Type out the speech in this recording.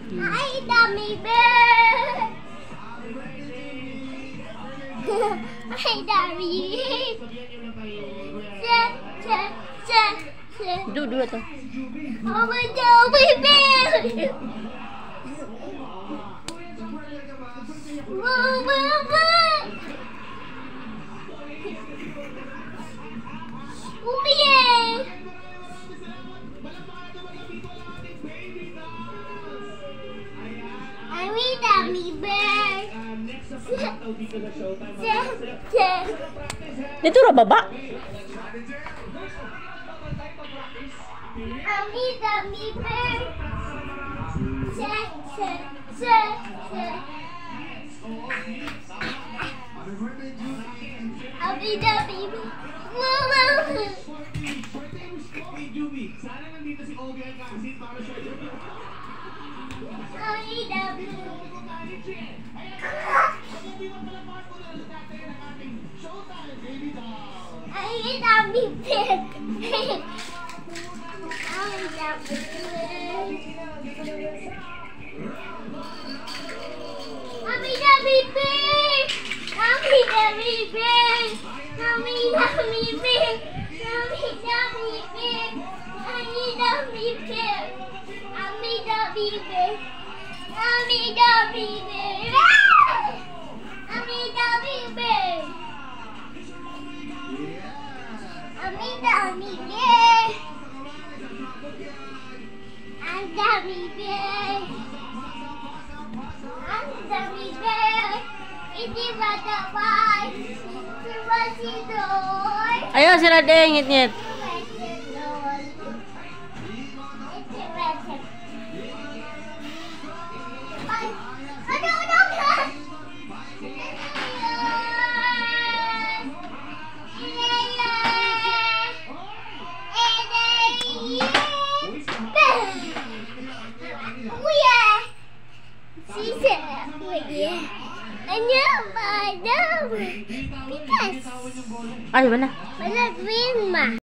Hi, Dummy Bear! Hi, Dummy Bear! Dua tuh. Oh, Dummy Bear! Dummy Bear. Dito ra baba. Dummy Bear. Sana nandito si Ogie at Cassie para siya. Ayo sila deh ngit-ngit. Ay, mana? Mana green ma?